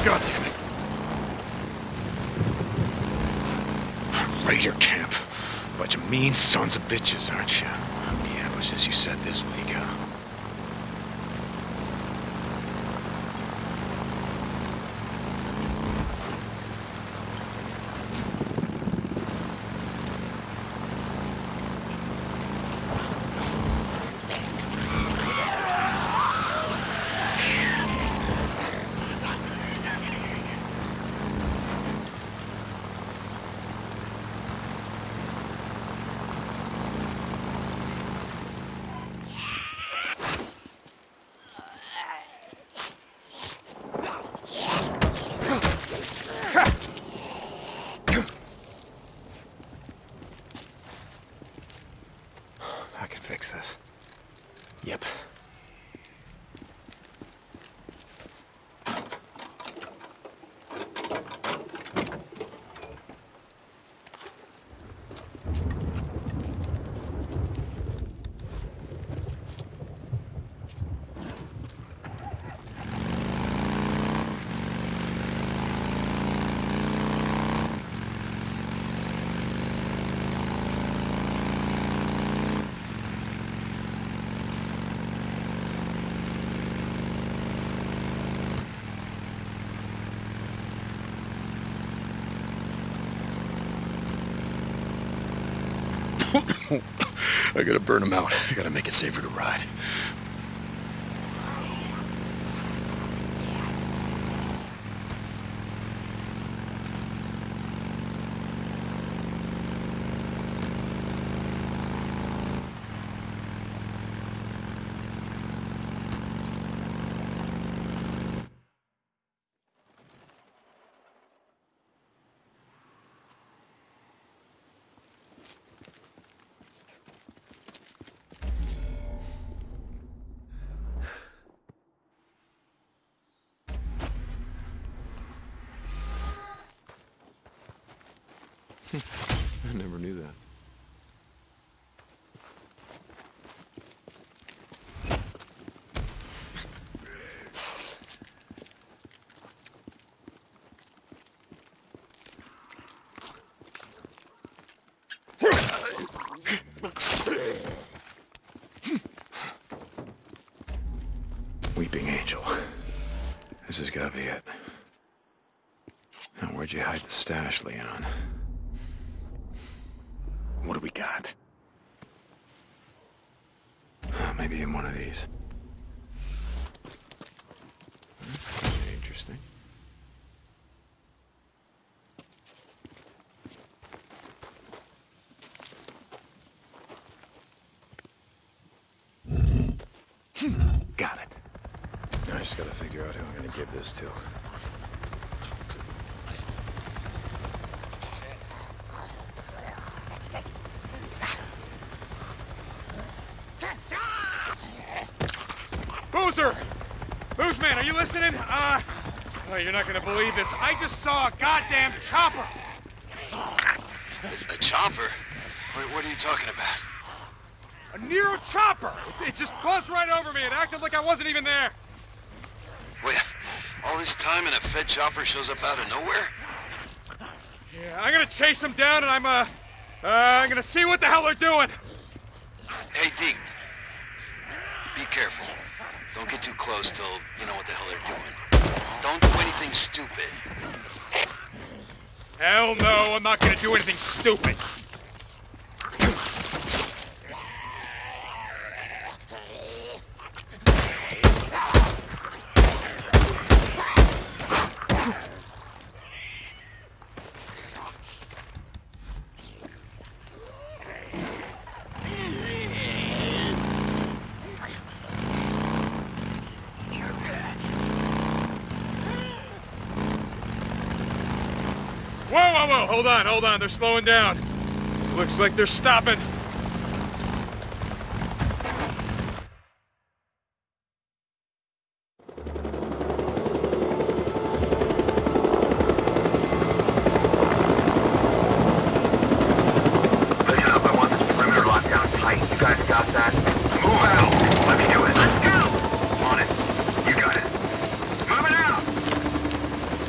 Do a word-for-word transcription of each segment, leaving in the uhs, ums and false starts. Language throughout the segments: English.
God damn it. Raider camp. Bunch of mean sons of bitches, aren't you? How many ambushes you set this week, huh? I can fix this. Yep. I gotta burn them out. I gotta make it safer to ride. I never knew that. Weeping Angel. This has got to be it. Now, where'd you hide the stash, Leon? What do we got? Uh, maybe in one of these. That's kind of interesting. Got it. Now I just gotta figure out who I'm gonna give this to. Boozer! Boozman, are you listening? Uh, oh, you're not gonna believe this. I just saw a goddamn chopper! A chopper? What, what are you talking about? A Nero chopper! It, it just buzzed right over me and acted like I wasn't even there. Wait, all this time and a Fed chopper shows up out of nowhere? Yeah, I'm gonna chase them down and I'm, uh, uh, I'm gonna see what the hell they're doing. Hey, Deke. Be careful. Don't get too close till you know what the hell they're doing. Don't do anything stupid. Hell no, I'm not gonna do anything stupid. Whoa, whoa, whoa, hold on, hold on, they're slowing down. Looks like they're stopping. Listen up, I want this perimeter lockdown tight. You guys got that? Move out! Let me do it. Let's go! On it. You got it. Moving out!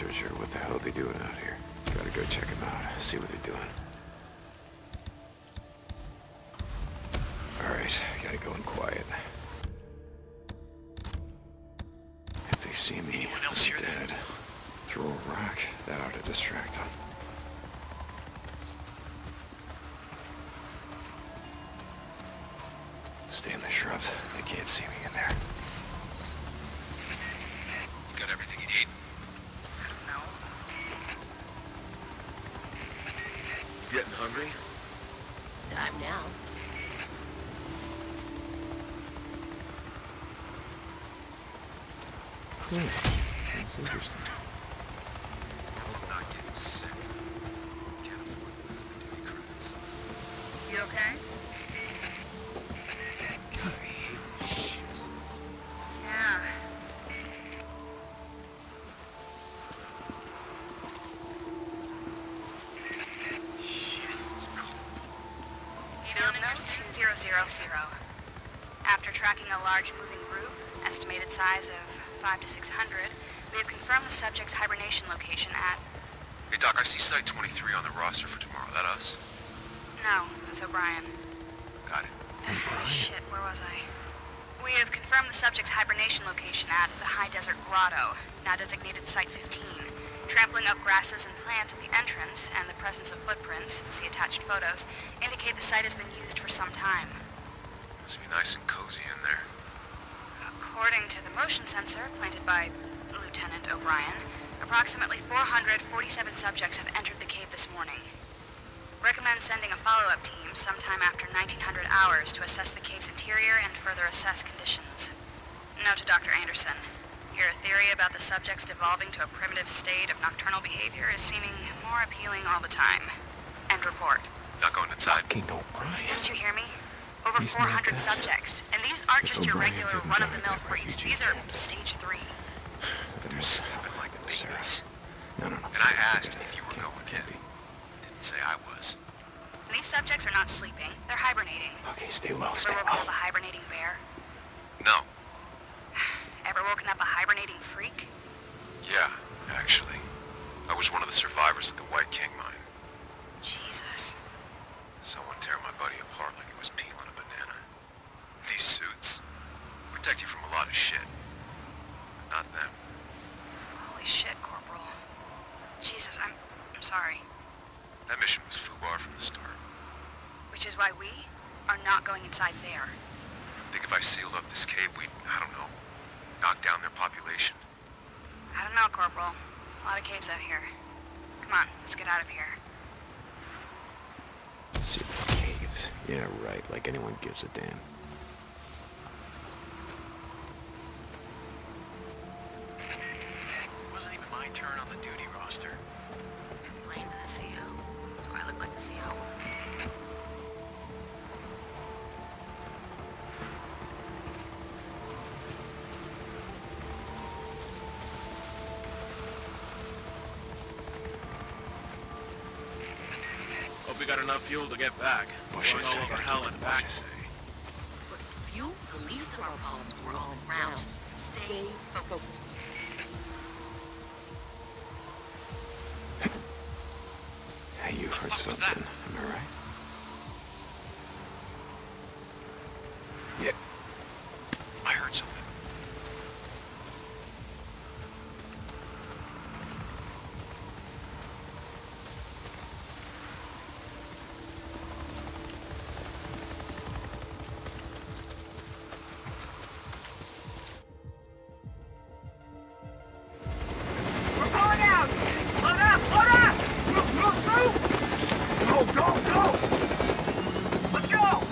researcher. What the hell are they doing out here? Gotta go check them out, see what they're doing. Alright, gotta go in quiet. If they see me, I'm dead. Throw a rock, that ought to distract them. Stay in the shrubs. They can't see me in there. Got everything you need? I don't know. Getting hungry? I'm now. Hmm, that's interesting. I'm not getting sick. Can't afford to lose the duty credits. You okay? I hate this shit. Yeah. Shit, it's cold. Field note two zero zero zero. After tracking a large moving group, estimated size of five to six hundred, we have confirmed the subject's hibernation location at... Hey, Doc, I see Site twenty-three on the roster for tomorrow. That us? No, that's O'Brien. Got it. Shit, where was I? We have confirmed the subject's hibernation location at the High Desert Grotto, now designated Site fifteen. Trampling of grasses and plants at the entrance and the presence of footprints, see attached photos, indicate the site has been used for some time. Must be nice and cozy in there. According to the motion sensor planted by Lieutenant O'Brien, approximately four hundred forty-seven subjects have entered the cave this morning. Recommend sending a follow-up team sometime after nineteen hundred hours to assess the cave's interior and further assess conditions. Note to Doctor Anderson. Your theory about the subjects devolving to a primitive state of nocturnal behavior is seeming more appealing all the time. End report. Not going inside. King O'Brien. Didn't you hear me? Over He's four not hundred that. subjects, and these aren't If just your O'Brien regular didn't run-of-the-mill die at that freaks. refugee These are camp. stage three. They're Sleeping like Sarah. babies. No, no, no. And I asked if you were Can't- going can't in. be. Didn't say I was. These subjects are not sleeping. They're hibernating. Okay, stay low, stay Ever woken up a low. hibernating bear? No. Ever woken up a hibernating freak? Yeah, actually. I was one of the survivors at the White King mine. Jesus. Someone tear my buddy apart like it was peeling a banana. These suits protect you from a lot of shit. But not them. Holy shit, Corporal. Jesus, I'm... I'm sorry. That mission was FUBAR from the start. Which is why we are not going inside there. Think if I sealed up this cave, we'd, I don't know, knock down their population. I don't know, Corporal. A lot of caves out here. Come on, let's get out of here. See the caves. Yeah, right. Like anyone gives a damn. Wasn't even my turn on the duty roster. Complain to the C O. Do I look like the C O? Hope we got enough fuel to get back. Bushes. Going all over hell and back. Bushes. But fuel's the least of our problems. We're on the ground. Stay focused. Hey, you heard fuck was something. Am I right? Yeah. I heard something. We're pulling out! Load up! Load up! Move, move, move! Go, go, go! Let's go!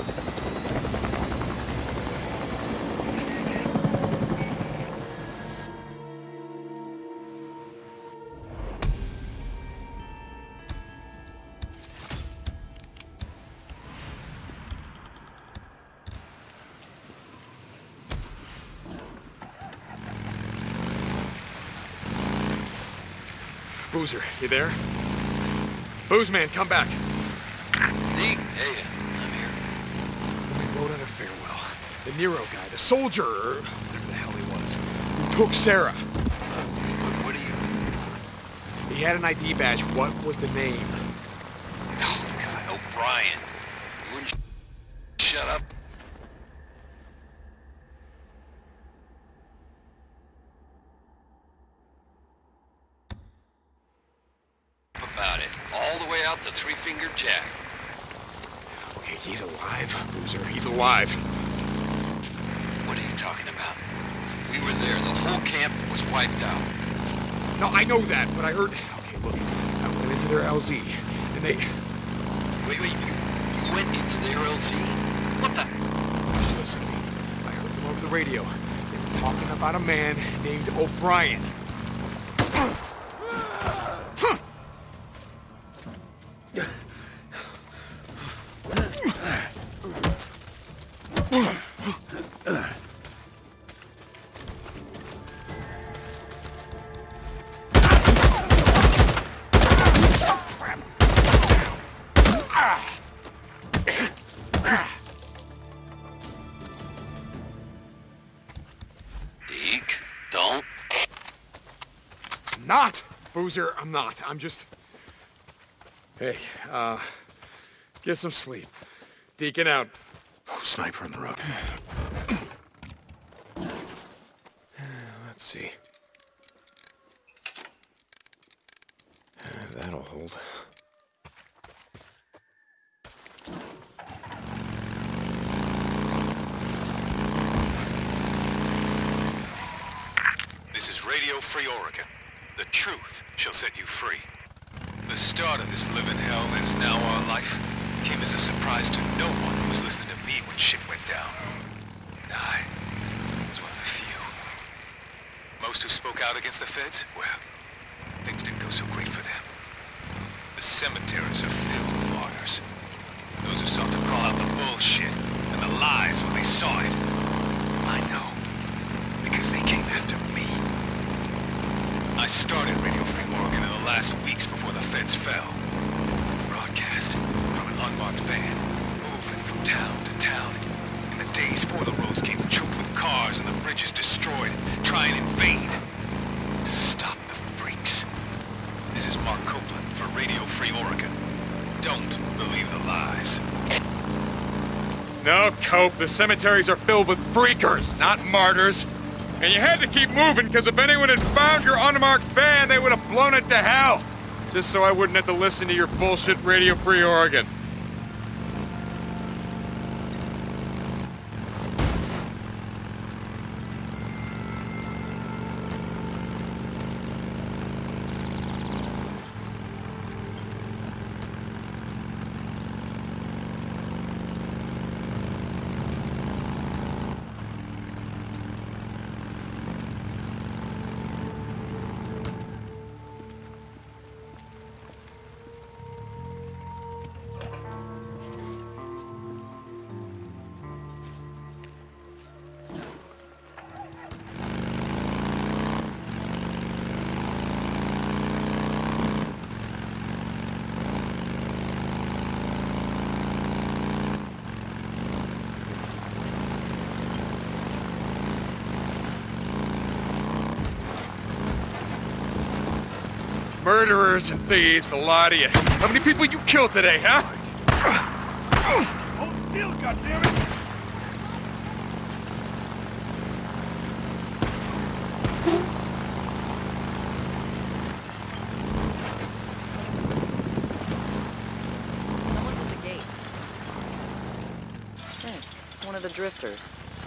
Boozer, you there? Booze man, come back. Deke, hey, I'm here. We wrote out a farewell. The Nero guy, the soldier, or whatever the hell he was, who took Sarah. What, what are you... he had an I D badge. What was the name? Oh, God, O'Brien. You wouldn't shut up? About it. All the way out to Three-Fingered Jack. Okay, he's alive, loser. He's alive. What are you talking about? We were there. The whole camp was wiped out. No, I know that, but I heard... Okay, look. I went into their L Z, and they... Wait, wait, you, you went into their L Z? What the... Just listen to me. I heard them over the radio. They were talking about a man named O'Brien. Deke, don't. Not, Boozer, I'm not. I'm just... Hey, uh... get some sleep. Deacon out. Sniper on the road. Let's see. Uh, that'll hold. This is Radio Free Oregon. The truth shall set you free. The start of this living hell that is now our life came as a surprise to no one who was listening to me when shit went down. And I was one of the few. Most who spoke out against the feds, well, things didn't go so great for them. The cemeteries are filled with martyrs. Those who sought to call out the bullshit and the lies when they saw it. I know, because they came after me. I started Radio Free Oregon in the last weeks before the feds fell. Broadcast from an unmarked van, moving from town to town. In the days before the roads came choked with cars and the bridges destroyed, trying in vain to stop the freaks. This is Mark Copeland for Radio Free Oregon. Don't believe the lies. No, Cope, the cemeteries are filled with freakers, not martyrs. And you had to keep moving, because if anyone had found your unmarked van, they would have blown it to hell. Just so I wouldn't have to listen to your bullshit Radio Free Oregon. Murderers and thieves, the lot of you. How many people you killed today, huh? Hold still, goddammit! Someone at the gate. Hey, one of the drifters.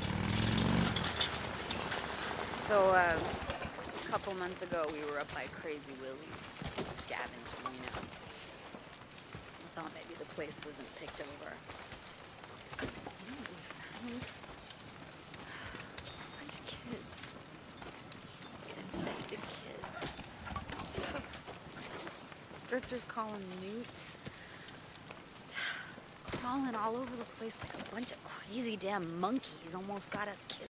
So, uh, a couple months ago, we were up by Crazy Willie's, scavenging, you know. I thought maybe the place wasn't picked over. You know what we found? A bunch of kids. Infected kids. Drifters call them newts. Crawling all over the place like a bunch of crazy damn monkeys almost got us killed.